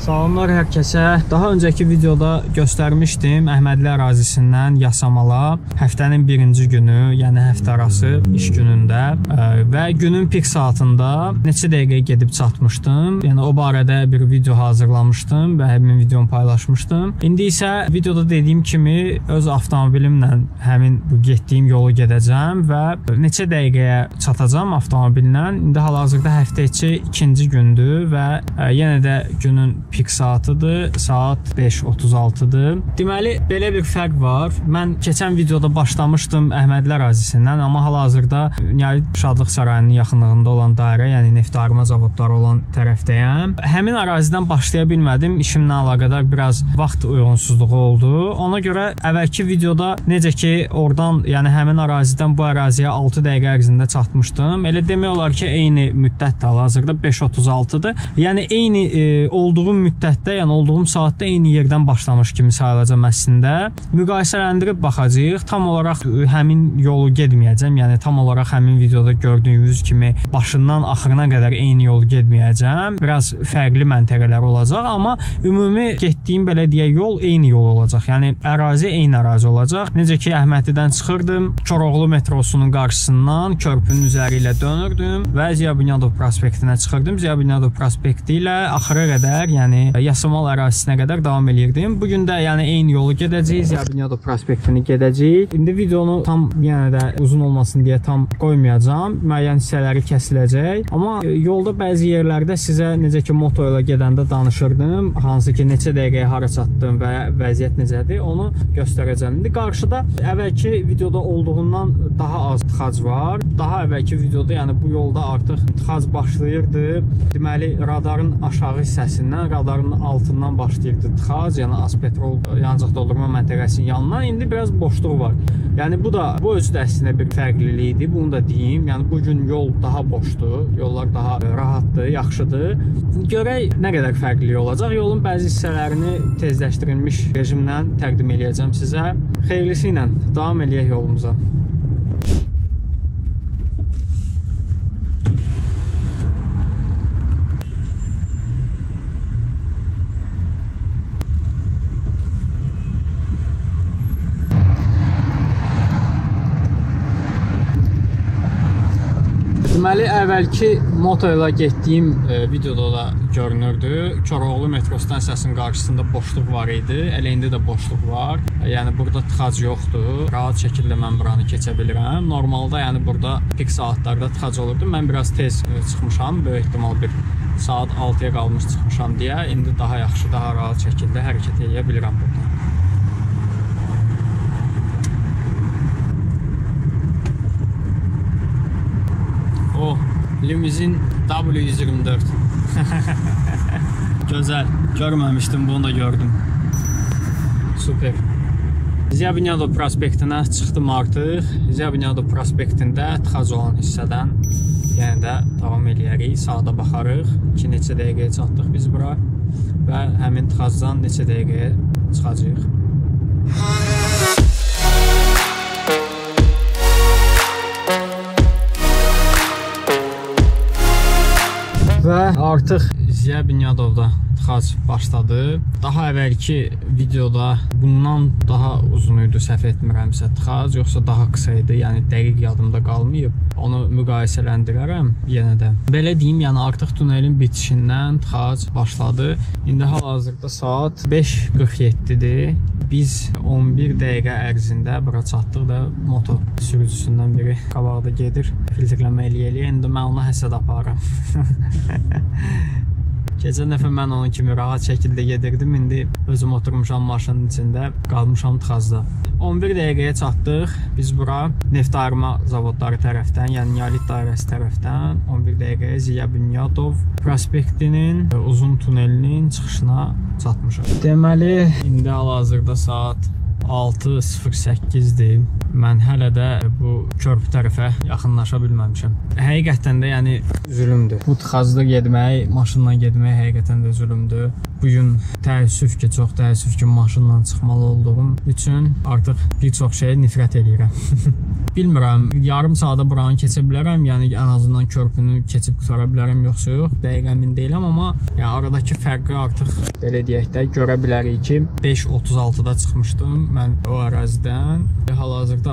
Salamlar hər kəsə. Daha öncəki videoda göstərmişdim Əhmədli ərazisindən Yasamala həftənin birinci günü, yəni həftə arası iş günündə və günün pik saatında neçə dəqiqəyə gedib çatmışdım. Yəni o barədə bir video hazırlamışdım və həmin videonu paylaşmışdım. İndi isə videoda dediyim kimi öz avtomobilimlə həmin bu getdiyim yolu gedəcəm və neçə dəqiqəyə çatacam avtomobillə. İndi hal-hazırda həftə içi ikinci gündür və yenə də günün pik saatıdır, saat 5:36-dır. Deməli, belə bir fərq var. Mən keçən videoda başlamışdım Əhmədli ərazisindən, amma hal-hazırda Nəhayət Şadlıq Sarayının yaxınlığında olan dairə, yəni neftarıma zavodları olan tərəfdəyəm. Həmin ərazidən başlaya bilmədim, işimlə əlaqədar biraz vaxt uyğunsuzluğu oldu. Ona görə əvvəlki videoda necə ki oradan, yəni həmin ərazidən bu əraziyə 6 dəqiqə ərzində çatmışdım. Elə demək olar ki, eyni müddətdə hal-hazırda 5:36-dır. Yəni eyni olduğum müddətdə, yəni olduğum saatda eyni yerdən başlamış kimi sayılacaq əslində. Müqayisələndirib baxacağıq. Tam olaraq həmin yolu getməyəcəm. Yəni tam olaraq həmin videoda gördüyünüz kimi başından axırına qədər eyni yolu getməyəcəm. Biraz fərqli məntəqələr olacaq, amma ümumi getdiyim belə deyək yol eyni yol olacaq. Yəni ərazi eyni ərazi olacaq. Necə ki Əhmədlidən çıxırdım, Koroğlu metrosunun qarşısından körpünün üzəri ilə dönürdüm və Ziya Bünyadov prospektinə çıxırdım. Ziya Bünyadov prospekti ilə axıra qədər, yəni Yasamal ərazisinə qədər davam edirdim. Bugün də yəni eyni yolu gedəcəyik, Ziya Bünyadov prospektini gedəcəyik. İndi videonu tam yenə də uzun olmasın deyə tam qoymayacağam. Müəyyən hissələri kəsiləcək. Amma yolda bəzi yerlərdə sizə necə ki moto ilə gedəndə danışırdım, hansı ki neçə dəqiqəyə hara çatdım və vəziyyət necədir, onu göstərəcəm. İndi qarşıda əvvəlki videoda olduğundan daha az tıxac var. Daha əvvəlki videoda, yəni bu yolda artıq tıxac başlayırdı. Deməli, radarın aşağı hissəsindən, radarın altından başlayırdı tıxac, yəni Azpetrol yanacaq doldurma məntəqəsinin yanından. İndi biraz boşluq var. Yəni bu özü də əslində bir fərqlilikdir, bunu da deyim. Yəni bugün yol daha boşdur, yollar daha rahatdır, yaxşıdır. Görək nə qədər fərqlilik olacaq. Yolun bəzi hissələrini tezləşdirilmiş rejimlə təqdim edəcəm sizə. Xeyirlisi ilə davam edək yolumuza. Deməli, əvvəlki moto ilə getdiyim videoda da görünürdü. Koroğlu metro stansiyasının qarşısında boşluq var idi. Elə indi də boşluq var. Yəni burada tıxac yoxdur. Rahat şəkildə mən buranı keçə bilirəm. Normalda yəni burada pik saatlarda tıxac olurdu. Mən biraz tez çıxmışam. Böyük ehtimal bir saat 6-ya qalmış çıxmışam deyə. İndi daha yaxşı, daha rahat şəkildə hərəkət edə bilirəm burada. O, limuzin W124. Gözəl, görməmişdim, bunu da gördüm. Super. Ziya Bünyadov prospektinə çıxdım artıq. Ziya Bünyadov prospektində tıxac olan hissədən yenə də davam edərik, sağda baxarıq ki, neçə dəqiqəyə çatdıq biz bura və həmin tıxacdan neçə dəqiqəyə çıxacağıq. Və artıq Ziya Bünyadovda tıxac başladı. Daha əvvəlki videoda bundan daha uzun idi, səhv etmirəmsə tıxac, yoxsa daha qısa idi, yəni dəqiq yadımda qalmayıb. Onu müqayisələndirərəm yenə də. Belə deyim, yəni artıq tunelin bitişindən tıxac başladı. İndi hal-hazırda saat 5:47-dir. Biz 11 dəqiqə ərzində bura çatdıq da moto sürücüsündən biri qabaqda gedir. Filtrləmə eləyir. İndi mən ona həsəd aparıram. Keçən dəfə mən onun kimi rahat şəkildə gedirdim. İndi özüm oturmuşam maşının içində, qalmışam tıxacda. 11 dəqiqəyə çatdıq. Biz bura neftarıma zavodları tərəfdən, yəni Nəhayət dairəsi tərəfdən 11 dəqiqəyə Ziya Bünyadov prospektinin uzun tunelinin çıxışına çatmışıq. Deməli, indi hal-hazırda saat 6:08-dir. Mən hələ də bu körpü tərəfə yaxınlaşa bilməmişəm. Həqiqətən də yəni zülümdür. Bu tıxacda getmək, maşınla getmək həqiqətən də zülümdür. bugün təəssüf ki, çox təəssüf ki, maşınla çıxmalı olduğum üçün artıq bir çox şeyə nifrət edirəm. Bilmirəm, yarım saata buranı keçə bilərəm, yəni ən azından körpünü keçib qutara bilərəm, yoxsa yox, dəqiq əmin deyiləm, amma yəni, aradakı fərqi artıq belə deyək də görə bilərik ki, 5:36-da çıxmışdım mən o ərazidən, hal-hazırda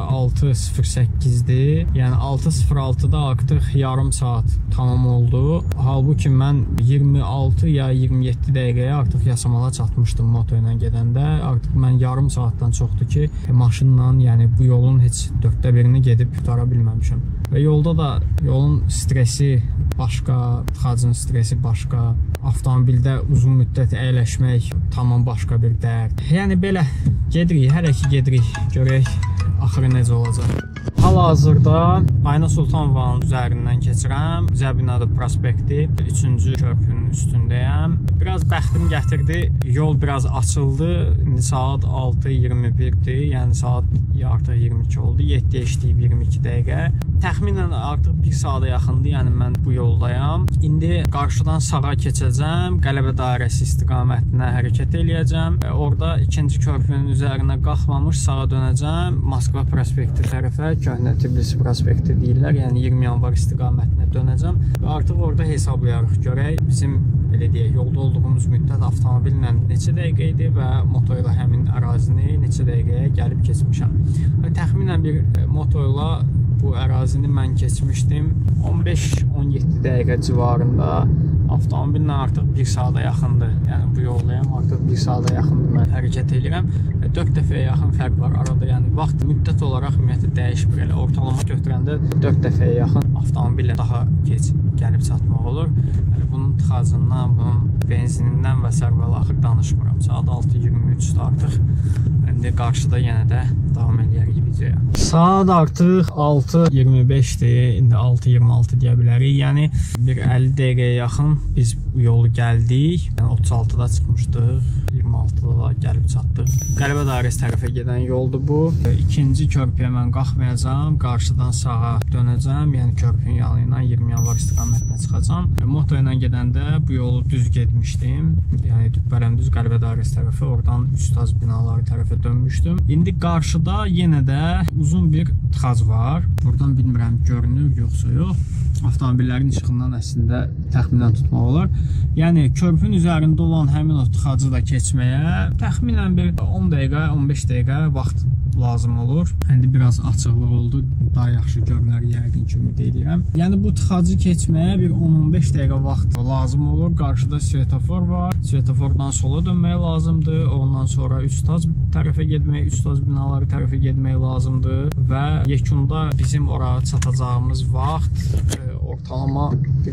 6:08-dir, yəni 6:06-da artıq yarım saat tamam oldu. Halbuki mən 26 ya 27 dəqiqəyə artıq Yasamala çatmışdım moto ilə gedəndə. Artıq mən yarım saatdan çoxdur ki, maşınla, yəni bu yolun heç 1/4-ni gedib qutara bilməmişəm. Və yolda da yolun stresi başqa, tıxacın stresi başqa, avtomobildə uzun müddət əyləşmək tamam başqa bir dərd. Yəni belə gedirik, hələ ki gedirik, görək axırı necə olacaq. Hal-hazırda Ayna Sultanovanın üzərindən keçirəm. Zəbinəli prospekti 3-cü körpünün üstündəyəm. Biraz bəxtim gətirdi, yol biraz açıldı. İndi saat 6:21-dir, yəni saat artıq 22 oldu. 7-yə işləyib 22 dəqiqə. Təxminən artıq 1 saata yaxındır, yəni mən bu yoldayam. İndi qarşıdan sağa keçəcəm, Qələbə dairəsi istiqamətinə hərəkət eləyəcəm. Orada 2-ci körpünün üzərinə qalxmamış sağa dönəcəm. Moskva prospekti tərəfə, Köhnə Tbilisi prospekti deyirlər, yəni 20 yanvar istiqamətinə dönəcəm və artıq orada hesablayarıq, görək bizim belə deyək, yolda olduğumuz müddət avtomobillə neçə dəqiqə idi və moto ilə həmin ərazini neçə dəqiqəyə gəlib keçmişəm. Təxminən bir moto ilə bu ərazini mən keçmişdim 15-17 dəqiqə civarında. Avtomobillə artıq 1 saata yaxındır. Yəni bu yoldayam, artıq 1 saata yaxındır mən hərəkət edirəm. 4 dəfəyə yaxın fərq var arada. Yəni vaxt müddət olaraq ümumiyyətlə dəyişmir. Elə ortalama götürəndə 4 dəfəyə yaxın avtomobillə daha gec gəlib çatmaq olur. Yəni bunun tıxacından, bunun benzinindən və sərvəlaxır danışmıram. Saat 6:23-də artıq. İndi qarşıda yenə də davam edərik videoya. Saat artıq 6:25-dir. İndi 6:26 deyə bilərik. Yəni bir 50 dəqiqəyə yaxın biz bu yolu gəldik. Yəni 36-da çıxmışdıq, 26-da da gəlib çatdıq. Qələbə dairəsi tərəfə gedən yoldur bu. İkinci körpüyə mən qalxmayacağam, qarşıdan sağa dönəcəm. Yəni körpünün yanı ilə 20 yanvar istiqamətinə çıxacağam. Moto ilə gedəndə bu yolu düz getmişdim. Yəni Dübbələm-düz Qələbə dairəsi tərəfə, oradan Üstaz binaları tərəfə dönmüşdüm. İndi qarşıda yenə də uzun bir tıxac var. Buradan bilmirəm görünür yoxsa yox. Avtomobillərin işığından əslində təxminən tutmaq olar. Yəni körpünün üzərində olan həmin o tıxacı da keçməyə təxminən bir 10 dəqiqə, 15 dəqiqə vaxt lazım olur. İndi biraz açıqlıq oldu, daha yaxşı görünər yəqin ki, ümid edirəm. Yəni bu tıxacı keçməyə bir 10-15 dəqiqə vaxt lazım olur. Qarşıda svetofor var. Svetofordan sola dönmək lazımdır. Ondan sonra Üstaz tərəfə getmək, Üstaz binaları tərəfə getmək lazımdır və yekunda bizim oraya çatacağımız vaxt ortalama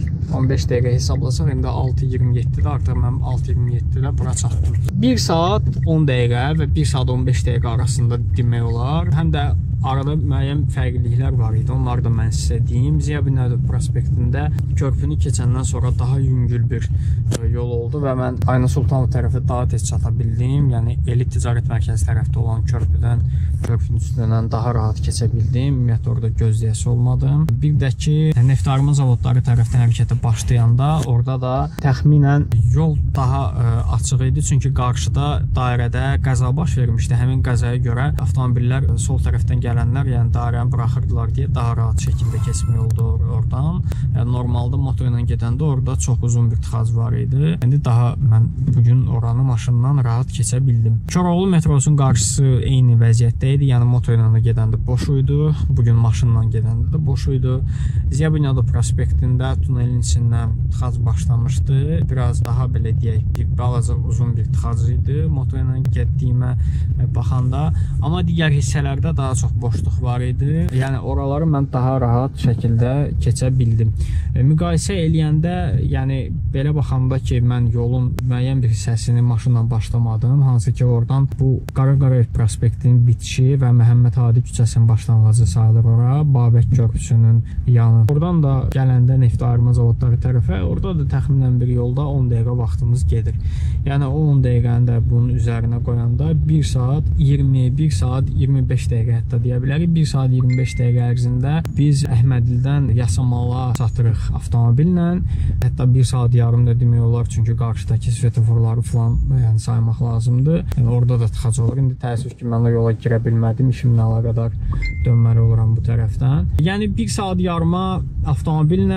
15 dəqiqə hesablasaq, indi 6:27-də artıq mən 6:27-də bura çatdım. 1 saat 10 dəqiqə və 1 saat 15 dəqiqə arasında demək olar. Həm də arada müəyyən fərqliliklər var idi. Onları da mən sizə deyim. Ziya Binali prospektində körpünü keçəndən sonra daha yüngül bir yol oldu və mən Ayna Sultanov tərəfə daha tez çata bildim. Yəni Elit Ticarət Mərkəzi tərəfdə olan körpünün üstündən daha rahat keçə bildim. Ümumiyyətlə orada gözləyəsi olmadım. Bir də ki, neftarıma zavodları tərəfdən hərəkətə başlayanda orada da təxminən yol daha açıq idi. Çünki qarşıda dairədə qəza baş vermişdi. Həmin qəzaya görə avtomobillər sol tərəfdən gələnlər, yəni dairəni buraxırdılar deyə daha rahat şəkildə keçmək oldu oradan. Yəni normalda moto ilə gedəndə orada çox uzun bir tıxac var idi. İndi daha mən bugün oranı maşından rahat keçə bildim. Koroğlu metrosunun qarşısı eyni vəziyyətdə idi. Yəni moto ilə gedəndə boş idi. Bugün maşınla gedəndə də boş idi. Ziya Binali prospektində tunelin içindən tıxac başlamışdı. Biraz daha belə deyək, bir balaca uzun bir tıxac idi moto ilə getdiyimə baxanda. Amma digər hissələrdə daha çox boşluq var idi. Yəni oraları mən daha rahat şəkildə keçə bildim. Müqayisə eləyəndə, yəni belə baxanda ki, mən yolun müəyyən bir hissəsini maşınla başlamadım. Hansı ki, oradan bu Qaraqarayev prospektinin bitişi və Məhəmməd Hadi küçəsinin başlanğıcı sayılır ora, Babək körpüsünün yanı. Oradan da gələndə neftarıma zavodları tərəfə, orada da təxminən bir yolda 10 dəqiqə vaxtımız gedir. Yəni o 10 dəqiqəni də bunun üzərinə qoyanda 1 saat 20, 1 saat 25 dəqiqə hətta deyə deyə bilərik. 1 saat 25 dəqiqə ərzində biz Əhmədlidən Yasamala çatırıq avtomobillə. Hətta 1 saat yarım da demək olar, çünki qarşıdakı svetoforları falan yəni saymaq lazımdır. Yəni orada da tıxac olur. İndi təəssüf ki, mən o yola girə bilmədim. İşimlə əlaqədar dönməli oluram bu tərəfdən. Yəni 1 saat yarıma avtomobillə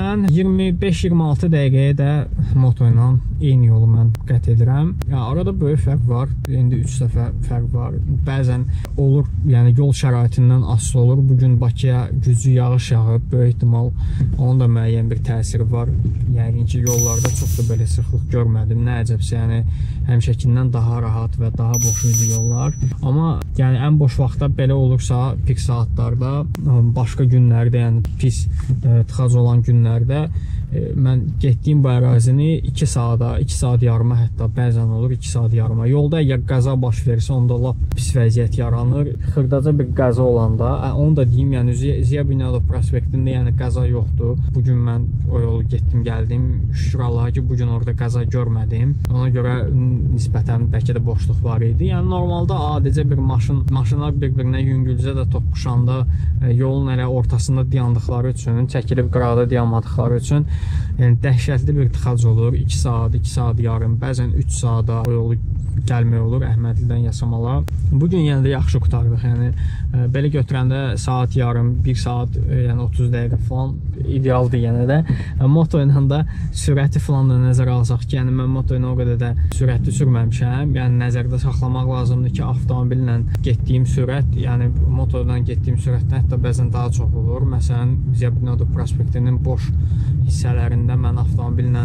25-26 dəqiqəyə də moto ilə eyni yolu mən qət edirəm. Yəni arada böyük fərq var. İndi 3 dəfə fərq var. Bəzən olur, yəni yol şəraitindən asılı olur. Bugün Bakıya güclü yağış yağıb, böyük ehtimal onun da müəyyən bir təsiri var. Yəqin ki, yollarda çox da belə sıxlıq görmədim. Nə əcəbsə, yəni həmişəkindən daha rahat və daha boş idi yollar. Amma yəni ən boş vaxtda belə olursa, pik saatlarda, başqa günlərdə, yəni pis tıxac olan günlərdə mən getdiyim bu ərazini 2 saata, 2 saat yarıma, hətta bəzən olur 2 saat yarıma. Yolda əgər qəza baş verirsə, onda lap pis vəziyyət yaranır. Xırdaca bir qəza olanda, onu da deyim, yəni Ziya Bünyadov prospektində yəni qəza yoxdur. Bugün mən o yolu getdim, gəldim. Şükür Allaha ki, bugün orada qəza görmədim. Ona görə nisbətən bəlkə də boşluq var idi. Yəni normalda adicə bir maşınlar bir-birinə yüngülcə də toqquşanda, yolun elə ortasında dayandıqları üçün, çəkilib qıraqda dayanmadıqları üçün yəni dəhşətli bir tıxac olur. 2 saat, 2 saat yarım, bəzən 3 saata o yolu gəlmək olur Əhmədlidən Yasamala. Bugün yenə də yaxşı qurtardıq. Yəni belə götürəndə saat yarım, 1 saat, yəni 30 dəqiqə falan idealdır yenə də. Moto ilə də sürəti falan da nəzərə alsaq ki, yəni mən moto ilə o qədər də sürətli sürməmişəm. Yəni nəzərdə saxlamaq lazımdır ki, avtomobillə getdiyim sürət, yəni moto ilə getdiyim sürətdən hətta bəzən daha çox olur. Məsələn, Ziya Bünyadov prospektinin boş hissələrində mən avtomobillə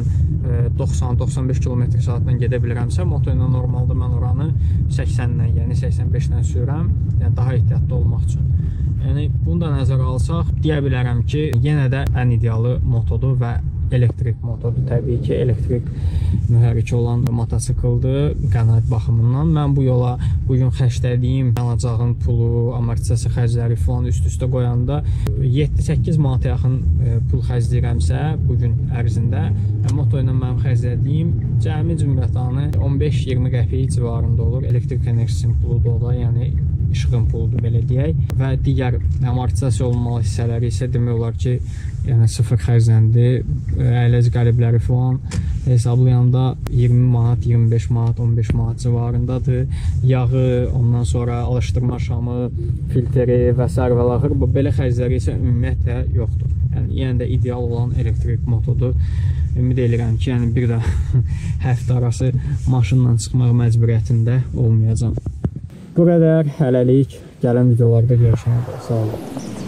90-95 km/saatla gedə bilirəmsə, moto ilə normalda mən oranı 80-lə, yəni 85-lə sürürəm, yəni daha ehtiyatlı olmaq üçün. Yəni bunu da nəzərə alsaq, deyə bilərəm ki, yenə də ən idealı motodur və elektrik motodur. Təbii ki, elektrik mühərriki olan motosikildir qənaət baxımından. Mən bu yola bugün xərclədiyim yanacağın pulu, amortisasiya xərcləri falan üst-üstə qoyanda 7-8 manata yaxın pul xərcləyirəmsə bugün ərzində, moto ilə mənim xərclədiyim cəmi cümlətanı 15-20 qəpik civarında olur. Elektrik enerjisinin puludur o da, yəni işığın puludur belə deyək. Və digər amortisasiya olunmalı hissələri isə demək olar ki, yəni sıfır xərcləndi. Əyləc qəlibləri falan hesablayanda 20 manat, 25 manat, 15 manat civarındadır. Yağı, ondan sonra alışdırma şamı, filtri və s. və laxır. Belə xərcləri isə ümumiyyətlə yoxdur. Yəni yenə də ideal olan elektrik motodur. Ümid edirəm ki, yəni bir də həftə arası maşınla çıxmaq məcburiyyətində olmayacam. Bu qədər hələlik, gələn videolarda görüşənə. Sağ olun.